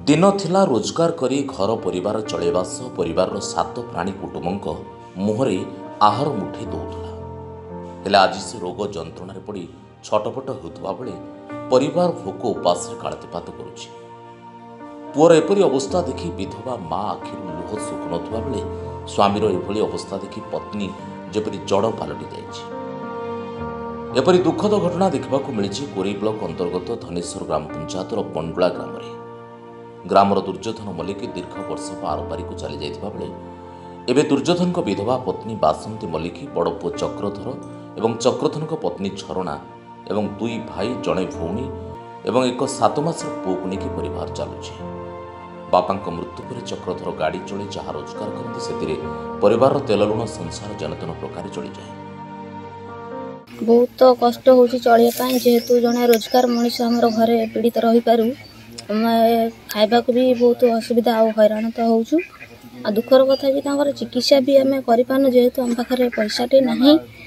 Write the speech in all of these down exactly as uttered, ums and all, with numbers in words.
दिन थिला रोजगार करी घर परिवार चलैबा सह परिवार सात प्राणी कुटुंबों मुहरे आहार मुठे दौला हेले आज से रोग जंत्रणा पड़ छटपट होता बेले परिवार भोक उपास कालतिपात करुछि। पुअर एपरी अवस्था देखि विधवा माँ आखिर लुह सुखु ना बेले स्वामीर एभली अवस्था देखि पत्नी जेपरी जड़ पलटि जाइछि। एपरी दुखद घटना देखा मिली कोरी ब्लॉक अंतर्गत धनेश्वर ग्राम पंचायतर बंडुला ग्राम में ग्रामर दुर्योधन मल्लिक दीर्घ वर्ष पारपारी को चली जाइथिबा बेले एबे दुर्योधन को विधवा पत्नी बासंती मल्लिक बड़ पुओ चक्रधर एवं चक्रधन को पत्नी झरणा एवं दुई भाई जड़े भौणी एवं एक सात मासर पुओ को लेकिन परिवार चलुछि। बापा मृत्यु पर चक्रधर गाड़ी चले जहाँ रोजगार करते से परिवार तेल लुण संसार जनतन प्रकार चली जाए। बहुत कष्ट हो चलिए जेहेतु जड़े रोजगार मनीष आम घरे पीड़ित रही पारू खाइबा भी बहुत असुविधा आ हैरान तो होचु आ दुखर कथा भी तांकर चिकित्सा भी आम करूँ जेहेतु आम पाखे पैसाटे ना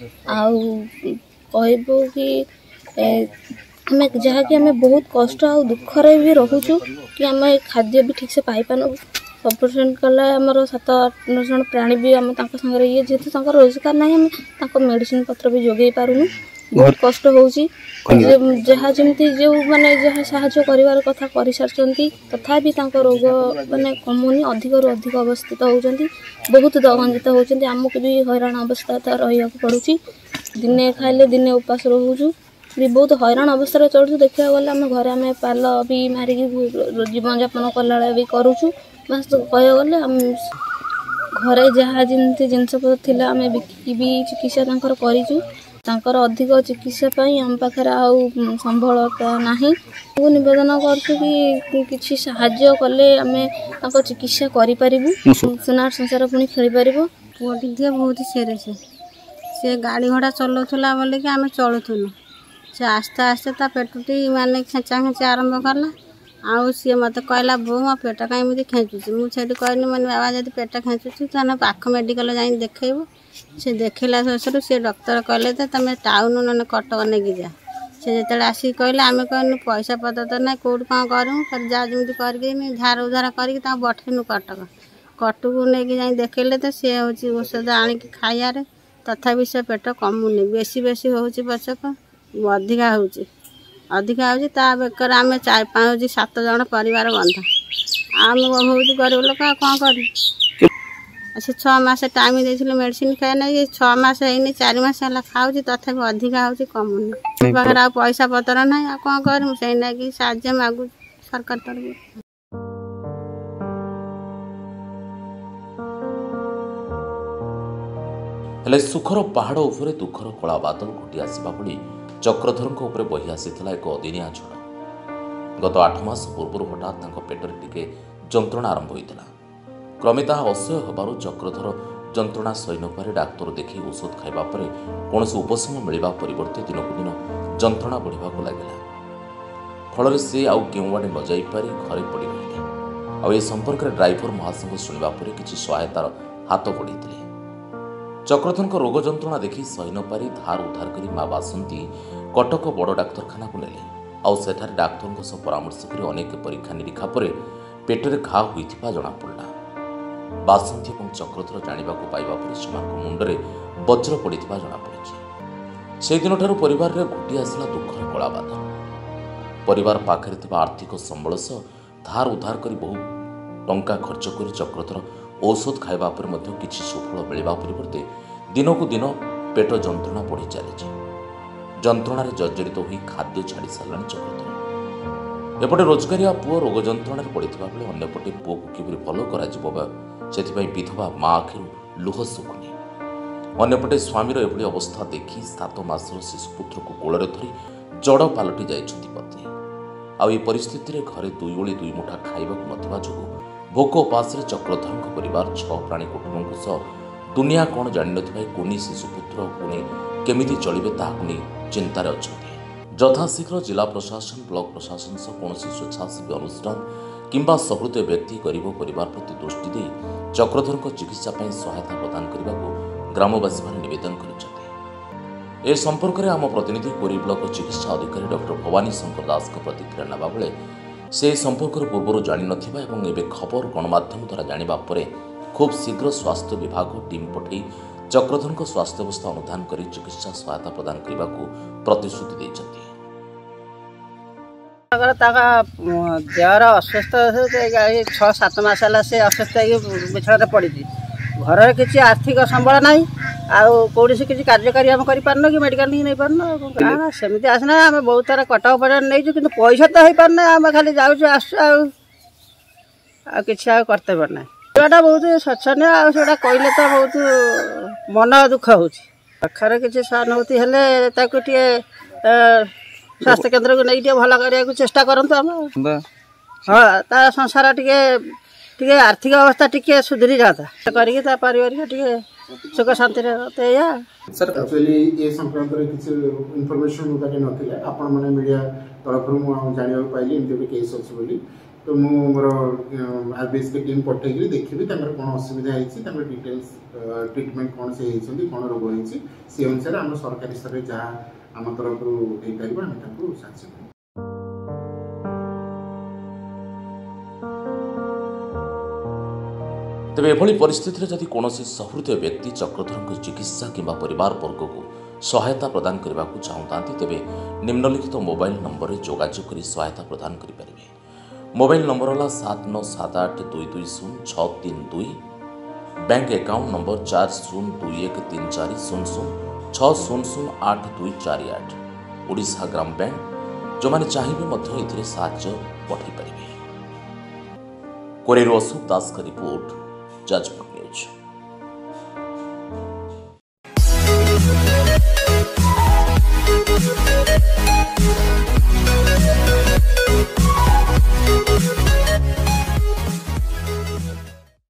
कहबू कि आम जहाँकि आम बहुत कष्ट आ दुखरे भी रोचु कि आम खाद्य भी ठीक से पाइपानु सफिशिएंट कला आमर सात आठ जन प्राणी भी आम सागर ये जेहेतु रोजगार ना आम मेडिसिन पत्र भी जोगे पारूनु बहुत कष्ट होची जहाँ जमी जो माने जहाँ साहाଯ୍य करिवार कथा कर सारी तथापि रोग माने कमुनी अधिक रु अधिक अवस्थित होती बहुत दगंजित होती आमको भी हैरान अवस्था रहा पड़ुची दिने खाइले दिने उपास रोचु भी बहुत हैरान अवस्था चलु देखा गले आम घर आम पाल भी मारिकी जीवन यापन कला भी करुचु बस कह गले आम घरे जहाँ जमी जिनस थी आम बिकी भी चिकित्सा तांकर करिचु तांकर अधिक चिकित्सा पाई आम पाखे संबलता ना नवेदन कर किसी साहाय्य कले आम चिकित्सा करूँ सुनार संसार पुणी खेली पार पुटी दिए बहुत सीरीयस सी गाड़ी घोड़ा चलाऊला बोल कि आम चलुलु से आस्ते आस्ते ता पेटुटी माने खेचा खेचा आरंभ कला आउ सी मत कहला बो मो पेट कहीं खेचुची मुझे कहनी मैंने बाबा जब पेट खेचुची तो पाख मेडिकल जा देखो से देखला शेषर सी डॉक्टर कहले तो तुम टाउन ना कटक नहीं जा से जो आसिक कहले आम कहनु पैसा पत्र तो ना कौट कौन करूँ फिर जा जमी कर धार उधार कर बठेनु कटक कटक नहीं जा देखले तो सी हूँ औषध आणिक खाइबार तथापि से पेट कमुनी बेसी बेसी हो पचक अधिका हो अधिका हो बेकर आम चार पाँच सात जन परिवार बंधा आम बहुत गरीब लोक कौन कर से छमास टाइम देते मेडिसिन खाए ना ये छमास है चार मास है खाऊँ तथापि अधिका हो कमुनी पाखे आ पैसा पतर ना आ कौन कर से साहाଯ୍य मागु सरकार तरफ। हेले सुखर पहाड़ उपरे दुखर कला बादल घुटी आसवा भली चक्रधर बही आसी एक अदिनिया झड़ गत आठ मास पूर्व हठात पेटर टिके जंत्रणा आरंभ होता क्रमे ताहा असह्य होबारु चक्रधर जंत्रणा सही न पारे डाक्तर देखि औषध खाइबा परे कौनसी उपशम मिलवा परिवर्ते दिन को दिन जंत्रणा बढ़िबा को लागला फल से आउ केउ आड़े न जाई पारि घरे पड़ी रहिले आ ए संपर्क रे ड्राइवर महासंग सुनिबा परे किछि सहायतार हाथ बढ़ाइथिले। चक्रधर को रोग जंत्रणा देखि सही न पारि धार उद्धार करी माँ बासंती कटक बड़ डाक्तरखाना को नेले आउ सेठारे डाक्तर सह परामर्श करी अनेक परीक्षा निरीक्षा पर पेटरे घा होइथिबा जଣା पड़ला। बासंती और चक्रधर जानिबा को पाइबा पर सेमानक मुंडरे वज्र पड़िथिबा जଣା पड़िछि। से दिन ठारू परिवार रे घुटी आसला दुखर कला बादल परिवार पाखरे थिबा आर्थिक संबल सह धार उद्धार करी बहु टंका खर्च करी चक्रधर औषध खाइबा पर मध्य किछि सुफल मिलवा परिवर्ते दिन को दिन पेट जंत्रणा बढ़ी चली जंत्रणा जर्जरित होई खाद्य छाड़ी सारा चक्रधर एपटे रोजगारिया पुओ रोग जंत्रणा पड़ता बेले अंपटे पुओ को किपरि भल कर विधवा माँ आखिर लुह सुखुनी अंपटे स्वामीर एभली अवस्था देखि सात मासर शिशुपुत्र को कोଳରେ धरी जड़ पलटि जाइछन्ति पत्नी आ ए परिस्थिति रे घरे दुई ओली दुई मुठा खाइबाकु नथिबा जोगु भोक उपास चक्रधर परिवार छह प्राणी कुटुंब सह दुनिया कौन जान कुनी शिशुपुत्र को केमिति चलिबे ताहाकु नहीं चिंतार अछन्ति। यथाशीघ्र जिला प्रशासन ब्लॉक प्रशासन सह कौन स्वेच्छासेवी अनुष्ठान किंबा सहृदय व्यक्ति गरीब परिवार प्रति दृष्टि दे चक्रधर को चिकित्सा सहायता प्रदान करने को ग्रामवासी मैंने निवेदन कर संपर्क में आम प्रतिनिधि कोरी ब्लॉक चिकित्सा अधिकारी डॉक्टर भवानी शंकर दास प्रतिक्रिया नेबा बेले से संपर्क पूर्व जान ना खबर गणमाध्यम द्वारा जाना पर खूब शीघ्र स्वास्थ्य विभाग टीम पठे चक्रधर स्वास्थ्य अवस्था अनुधान कर चिकित्सा सहायता प्रदान करने को प्रतिश्रुति देते। देहर अस्वस्थ छः सात मस है से अस्वस्थ बिछड़ा पड़ी घर किसी आर्थिक संबल ना कौन से किसी कार्यकारी आम कर कि मेडिकल नहीं पार्न सेमती आसना आम बहुत तार कटक पर्यटन नहीं कि पैसा तो हो पारना आम खाली जाऊँ आस कि करते पारना सेटा बहुत शोचनीय आटा कहले तो बहुत मन दुख हो पाखे किसी सहानुभूति हेल्ले स्वास्थ्य केन्द्र को नहीं भल करने चेष्टा करूँ आम हाँ तार संसार टे आर्थिक अवस्था टे सुधरी जाता कर पारिवारिक टे सुख शांति सर एक्चुअली ये संक्रांत किसी इनफॉरमेशन मुझे ना आपण मैंने मीडिया तरफ जाना पाइली एमती केस अच्छी बोली तो मु मोर आरबीएस के टीम पठेगी देखी कौन असुविधा है डिटेल्स ट्रिटमेंट कौन से कौन रोग होती से अनुसार आम सरकारी स्तर में जहाँ आम तरफ हो साक्ष्य तेरे एभली परिस्थिति जदि कौन सहृदय व्यक्ति चक्रधर चिकित्सा किंबा परिवार वर्ग को सहायता प्रदान करने को चाहता तेरे निम्नलिखित मोबाइल नंबर में जोगाजोग कर सहायता प्रदान करेंगे। मोबाइल नंबर है सात नौ सात आठ दुई दुई शून्य छः तीन दुई बैंक अकाउंट नंबर चार शून्य दुई एक तीन चार शून्य शून्य छः शून्य शून्य आठ दुई चार आठ ओडिशा ग्राम बैंक जो मैंने चाहिए साहाय्य पठे पारे। कोरेर अशोक दास का रिपोर्ट जाजपुर।